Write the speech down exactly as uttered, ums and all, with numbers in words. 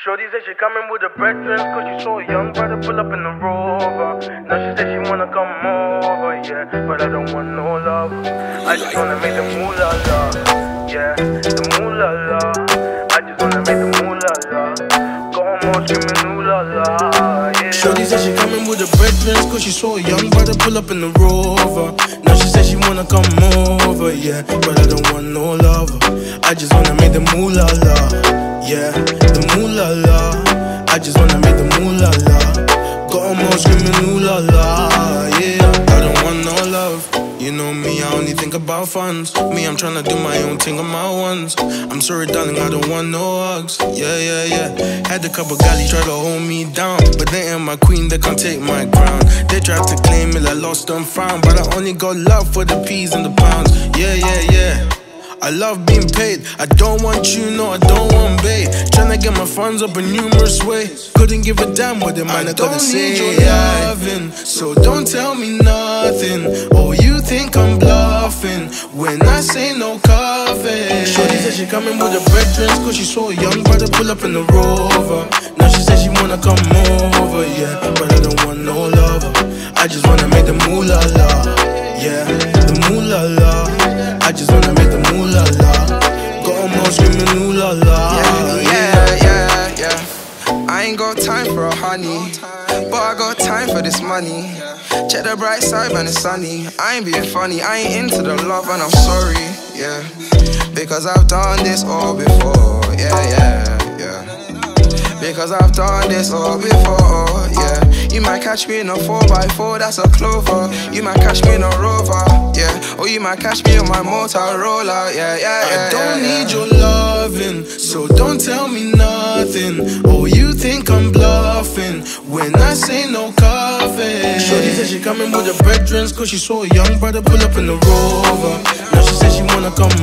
Shorty said she coming with her brethren, cause she saw a young brother pull up in the Rover. Now she said she wanna come over, yeah, but I don't want no love. I just wanna make the moolah la, yeah, the moolah la. I just wanna make the moolah la. Go home all screaming ooh la la, yeah. Shorty said she coming with her brethren, cause she saw a young brother pull up in the Rover. Now she said she wanna come over, yeah, but I don't want no love. I just wanna make the moolah la, yeah, the moolah la. I just wanna make the moolah la. Got 'em all screaming ooh la la, yeah. I don't want no love. You know me, I only think about funds. Me, I'm tryna do my own thing on my ones. I'm sorry, darling, I don't want no hugs. Yeah, yeah, yeah. Had a couple galleys try to hold me down, but they ain't my queen, they can't take my crown. They tried to claim it, I lost and found, but I only got love for the peas and the pounds. Yeah, yeah, yeah. I love being paid. I don't want you, no, I don't want bait. Tryna get my funds up in numerous ways. Couldn't give a damn what the man I gotta say. I don't need your loving, so don't tell me nothing. Oh, you think I'm bluffing when I say no coffee. Shorty said she coming with her brethren, cause she saw a young brother pull up in the Rover. Now she said she wanna come over, yeah, but I don't want no lover. I just wanna make the moolah la, yeah, the moolah la. I just wanna make the moolah la. Got 'em all screaming ooh la la. Yeah, yeah, yeah, yeah. I ain't got time for a honey, but I got time for this money. Check the bright side when it's sunny. I ain't being funny, I ain't into the love and I'm sorry, yeah, because I've done this all before, yeah, yeah, yeah. Because I've done this all before, yeah. You might catch me in a four by four, that's a Clover. You might catch me in a Rover, yeah. Or you might catch me on my Motorola, yeah, yeah, yeah. I don't yeah, need yeah. your loving, so don't tell me nothing. Oh, you think I'm bluffing when I say no coffee. Shorty said she coming with her brethren, cause she saw a young brother pull up in the Rover. Now she said she wanna come